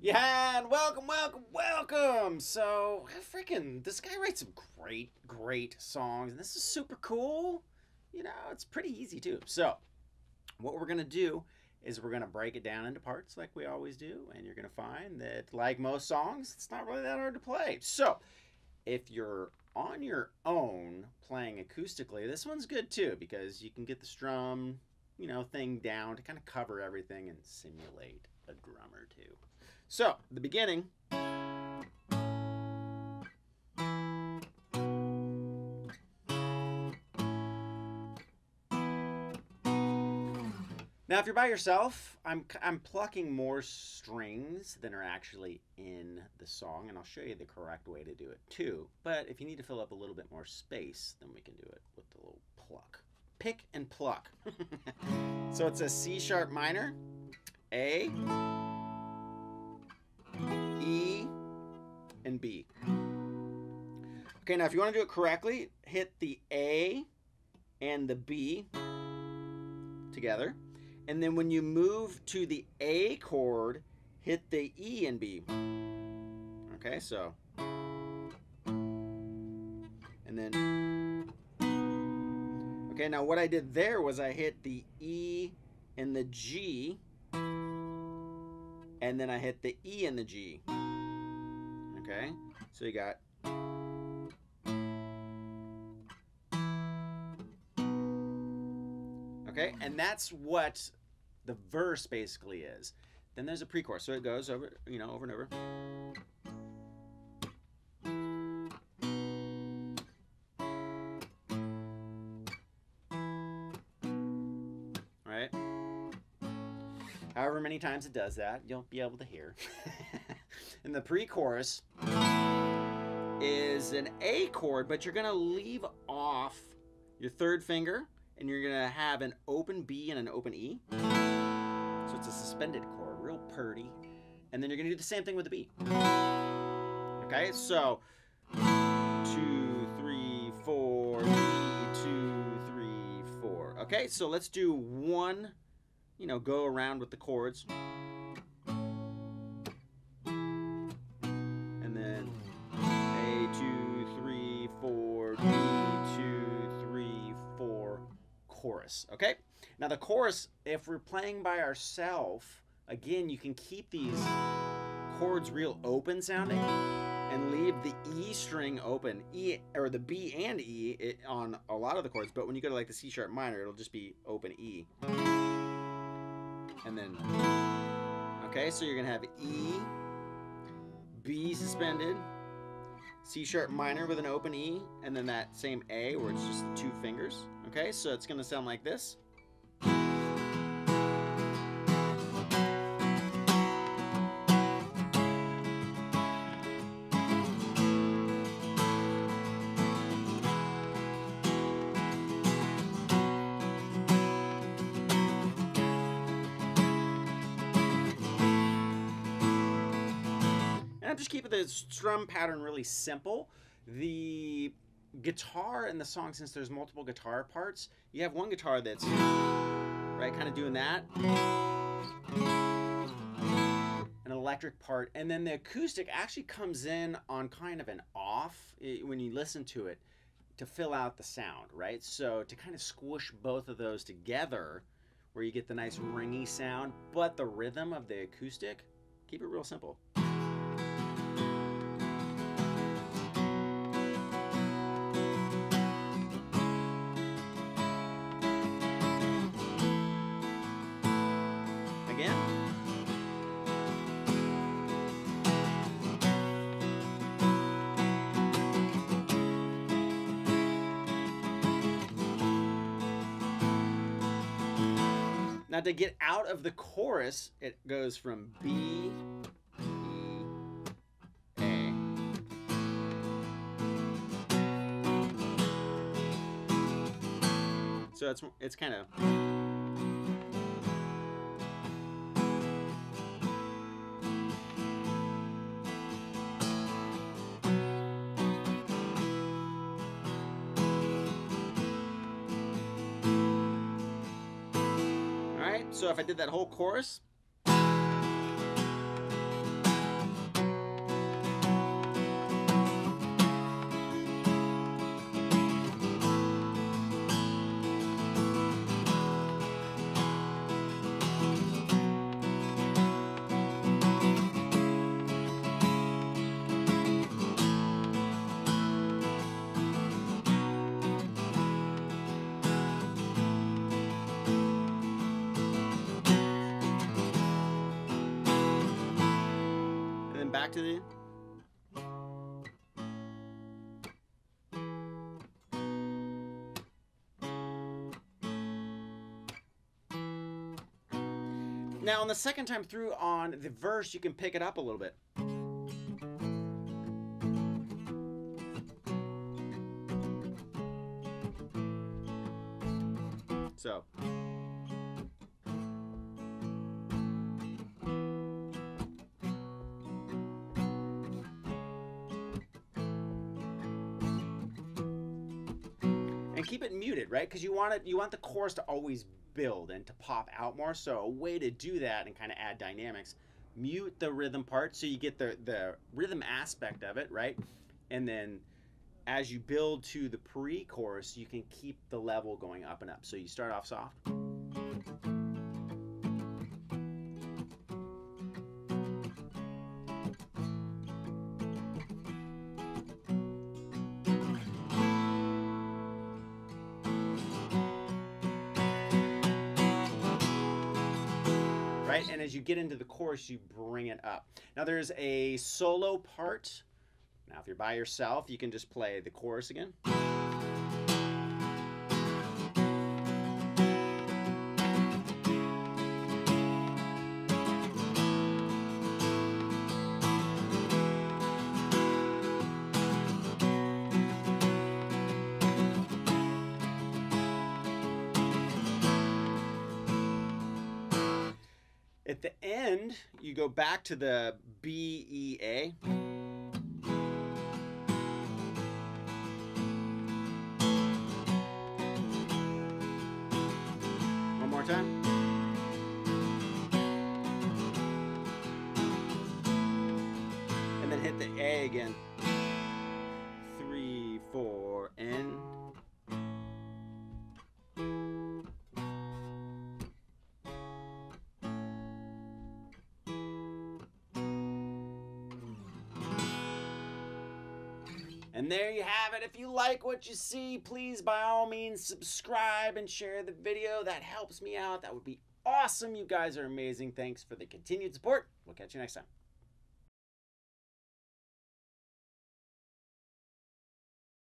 Yeah, and welcome. So, freaking, this guy writes some great songs, and this is super cool. You know, it's pretty easy too. So, what we're gonna do is we're gonna break it down into parts like we always do, and you're gonna find that, like most songs, it's not really that hard to play. So, if you're on your own playing acoustically, this one's good too because you can get the strum, thing down to kind of cover everything and simulate a drum or two. So, the beginning. Now, if you're by yourself, I'm plucking more strings than are actually in the song, and I'll show you the correct way to do it too. But if you need to fill up a little bit more space, then we can do it with the little pluck. Pick and pluck. So it's a C sharp minor, A, E, and B. Okay, now if you want to do it correctly, hit the A and the B together. And then when you move to the A chord, hit the E and B. Okay, so. And then. Okay, now what I did there was I hit the E and the G. And then I hit the E and the G. Okay, so you got. Okay, and that's what the verse basically is. Then there's a pre-chorus, so it goes over, over and over. All right. However many times it does that, you'll be able to hear. And the pre-chorus is an A chord, but you're gonna leave off your third finger, and you're gonna have an open B and an open E. So it's a suspended chord, real purty. And then you're gonna do the same thing with the B. Okay, so 2, 3, 4, 3, 2, 3, 4. Okay, so let's do one, go around with the chords. And then A, 2, 3, 4, B, 2, 3, 4, chorus. Okay? Now the chorus, if we're playing by ourselves, again, you can keep these chords real open sounding and leave the E string open, E or the B and E on a lot of the chords, but when you go to like the C sharp minor, it'll just be open E. And then, okay, so you're gonna have E, B suspended, C sharp minor with an open E, and then that same A where it's just the two fingers. Okay, so it's gonna sound like this. And I'm just keeping the strum pattern really simple. The guitar in the song, since there's multiple guitar parts, you have one guitar that's right kind of doing that, an electric part, and then the acoustic actually comes in on kind of an off when you listen to it to fill out the sound, right? So to kind of squish both of those together where you get the nice ringy sound, but the rhythm of the acoustic, keep it real simple. Now to get out of the chorus, it goes from B, E, A. So it's kind of. So if I did that whole chorus, then back to the... Now, on the second time through on the verse, you can pick it up a little bit. So. And keep it muted, right? Because you want the chorus to always build and to pop out more. So a way to do that and kind of add dynamics, mute the rhythm part so you get the rhythm aspect of it, right? And then as you build to the pre-chorus, you can keep the level going up and up. So you start off soft. Right? And as you get into the chorus, you bring it up. Now there's a solo part. Now if you're by yourself, you can just play the chorus again. At the end, you go back to the B, E, A. One more time. And then hit the A again. 3, 4, and... And there you have it. If you like what you see, please by all means subscribe and share the video. That helps me out. That would be awesome. You guys are amazing. Thanks for the continued support. We'll catch you next time.